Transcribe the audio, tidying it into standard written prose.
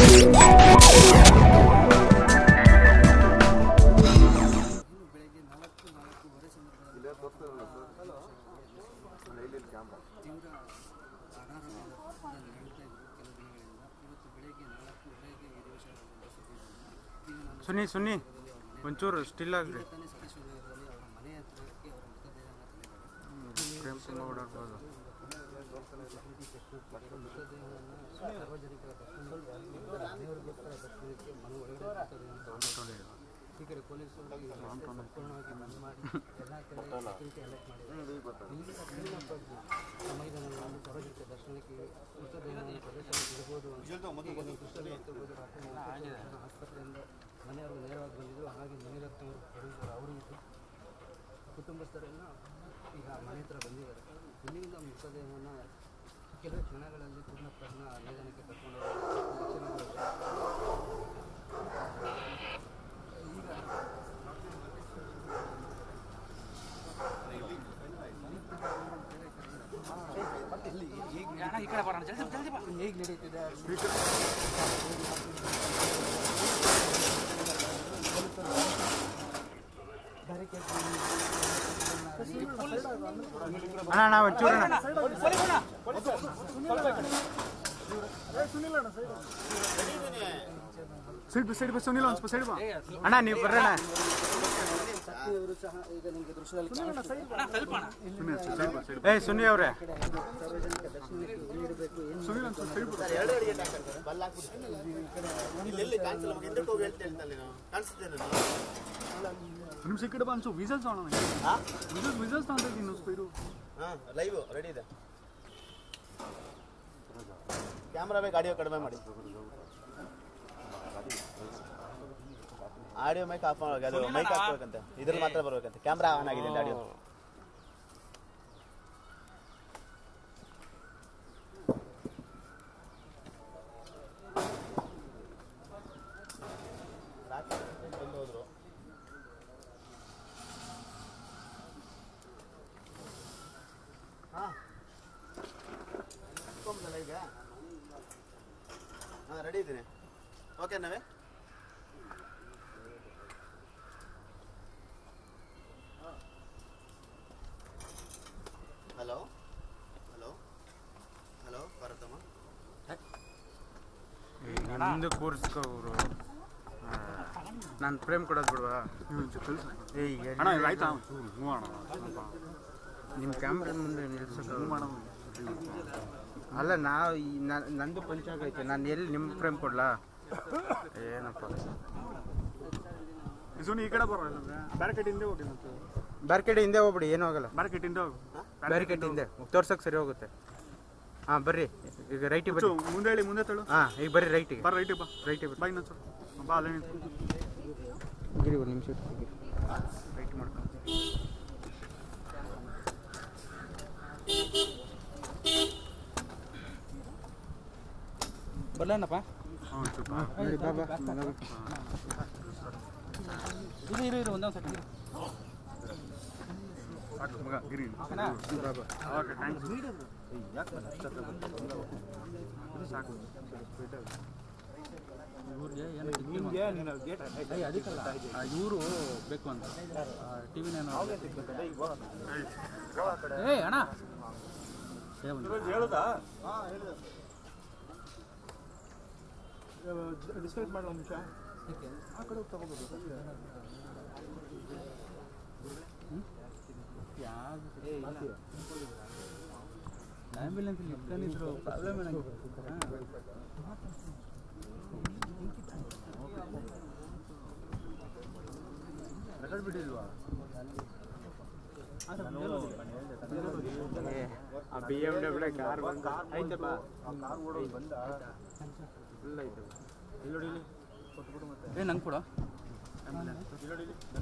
ಸುನಿ ಸುನಿ ಒಂಚೂರು ಸ್ಟಿಲ್ ಆಗ್ರಿ. ಪ್ರೇಮ್ ಸಿಂಗ್ ಓಡಾಡ್ಬೋದು. ಈ ಕಡೆ ಪೊಲೀಸರು ಸಂಪೂರ್ಣವಾಗಿ ಬಂದ್ ಮಾಡಿ ಎಲ್ಲ ಕಡೆ ಸೆಕ್ಯೂರಿಟಿ ಅಲರ್ಟ್ ಮಾಡಿದ್ದಾರೆ. ಮೈದಾನಗಳಲ್ಲಿ ಸಾರ್ವಜನಿಕ ದರ್ಶನಕ್ಕೆ ಮೃತದೇಹವನ್ನು ಪ್ರದೇಶದಲ್ಲಿ ಇಡಬಹುದು ಆಸ್ಪತ್ರೆಯಿಂದ ಮನೆಯವರು ನೇರವಾಗಿ ಬಂದಿದ್ದರು. ಹಾಗೆ ಮುನಿರತ್ನವರು ಪೊಲೀಸರು ಅವರು ಇದ್ದು ಕುಟುಂಬಸ್ಥರೆಲ್ಲ ಈಗ ಮನೆ ಹತ್ರ ಬಂದಿದ್ದಾರೆ. ಇಲ್ಲಿಂದ ಮೃತದೇಹವನ್ನು ಕೆಲವು ಕ್ಷಣಗಳಲ್ಲಿ ಪೂರ್ಣಪ್ಪನ ಮೈದಾನಕ್ಕೆ ಕರ್ಕೊಂಡು ಈಗ ಹೇಗೆ ನಡೀತಿದೆ ಅಣ್ಣ ಒಂಚೂರು ಸೈಡ್ ಸುನಿಲ್ ಒಂದು ಸೈಡ್ ಬಾ ಅಣ್ಣ, ನೀವು ಬರ್ರಣ್ಣ. ಅವರು ಸಹ ಈಗ ನಿಮಗೆ ದೃಶ್ಯದಲ್ಲಿ ಏ ಸುನಿ ಅವರೇ, ಸಾರ್ವಜನಿಕ ದರ್ಶನಕ್ಕೆ ನೀಡಬೇಕು ನಿಮಿಷ ಈ ಕಡೆ ಬಂದು ವಿಸಲ್ಸ್ ವಿಸಲ್ಸ್ ತಗೊಂಡಿದ್ದೀನಿ. ಲೈವ್ ರೆಡಿ ಇದೆ. ಕ್ಯಾಮ್ರಾ ಬೇಕು, ಆಡಿಯೋ ಕಡಿಮೆ ಮಾಡಿ. ಆಡಿಯೋ ಮೈಕ್ ಆಫ್ ಮಾಡಿ, ಅದು ಮೈಕ್ ಹಾಕ್ಬೇಕಂತೆ, ಇದ್ರಲ್ಲಿ ಮಾತ್ರ ಬರ್ಬೇಕಂತೆ. ಕ್ಯಾಮ್ರಾ ಆನ್ ಆಗಿದೆ ಆಡಿಯೋ. ಹೋದ್ರು ಈಗ ರೆಡಿ ಇದ್ದೀನಿ. ಓಕೆ ನಾವೇ ಹಲೋ ಹಲೋ ಹಲೋ ಭಾರತಮ್ಮ, ನಿಮ್ದು ಕೂರ್ಸ್ಕೊ ಅವರು. ನಾನು ಪ್ರೇಮ್ ಕೊಡೋದು ಬಿಡುವಾ? ಆಯ್ತಾ ನಿಮ್ಮ ಕ್ಯಾಮ್ರಾ ಮುಂದೆ ನಿಲ್ಸೋದು. ಅಲ್ಲ, ನಂದು ಪಂಚಾಗ ಐತೆ, ನಾನು ಎಲ್ಲಿ ನಿಮ್ಮ ಪ್ರೇಮ್ ಕೊಡ್ಲಾ? ಏನಪ್ಪ ಸುನಿ ಈ ಕಡೆ ಬರೋ, ಬ್ಯಾರಿಕೇಡ್ ಹಿಂದೆ ಹೋಗಿ. ಬ್ಯಾರಿಕೇಡ್ ಹಿಂದೆ ಹೋಗ್ಬಿಡಿ, ಏನೂ ಆಗಲ್ಲ. ಬ್ಯಾರಿಕೇಡ್ ಹಿಂದೆ ಹೋಗು, ಬ್ಯಾರಿಕೇಡ್ ಹಿಂದೆ ತೋರ್ಸಕ್ಕೆ ಸರಿ ಹೋಗುತ್ತೆ. ಹಾಂ ಬರ್ರಿ, ಈಗ ರೈಟಿಗೆ ಬರ್ರಿ. ಮುಂದೆ ಹೇಳಿ, ಮುಂದೆ ತಳು. ಹಾಂ ಈಗ ಬರ್ರಿ ರೈಟಿಗೆ. ರೈಟಿಗೆ ಬಾ, ರೈಟಿಗೆ ಬರ್ರಿ. ಬಾ ಇನ್ನೊಂದು ಬಾ, ಅಲ್ಲೇ ಗಿರಿ ಒಂದು ನಿಮಿಷ ರೈಟ್ ಮಾಡ್ಕೊಂಡು ಬರ್ಲಣ್ಣಪ್ಪ. ಇರು ಒಂದೊಂದು ಸೆಕೆಂಡ್ ಮಗ ಗಿರಿ. Okay thanks. ಸಾಕು ಇವರು ಬೇಕು ಅಂತ ಟಿವಿನೇನು ಏ ಅಣ್ಣ ಹೇಳುದಾ? ಡಿಸ್ಕಸ್ ಮಾಡೋ ಒಂದು ನಿಮಿಷ. ಆ ಕಡೆ ತಗೋಬೋದು. ಆಂಬ್ಯುಲೆನ್ಸ್ ಇಟ್ಕೊಂಡಿದ್ರು ಪ್ರಾಬ್ಲಮ್ ಏನಾಗಿತ್ತು? ರೆಕಾರ್ಡ್ ಬಿಟ್ಟಿಲ್ವಾ? BMW ಕಾರ್ ಆಯ್ತಪ್ಪ, ಕಾರ್ ಓಡೋದು ಬಂದ ಫುಲ್ ಆಯ್ತು. ಇಲ್ಲಿ ಕೊಟ್ಬಿಟ್ಟು ಮತ್ತೆ ನಂಗೆ ಕೊಡ.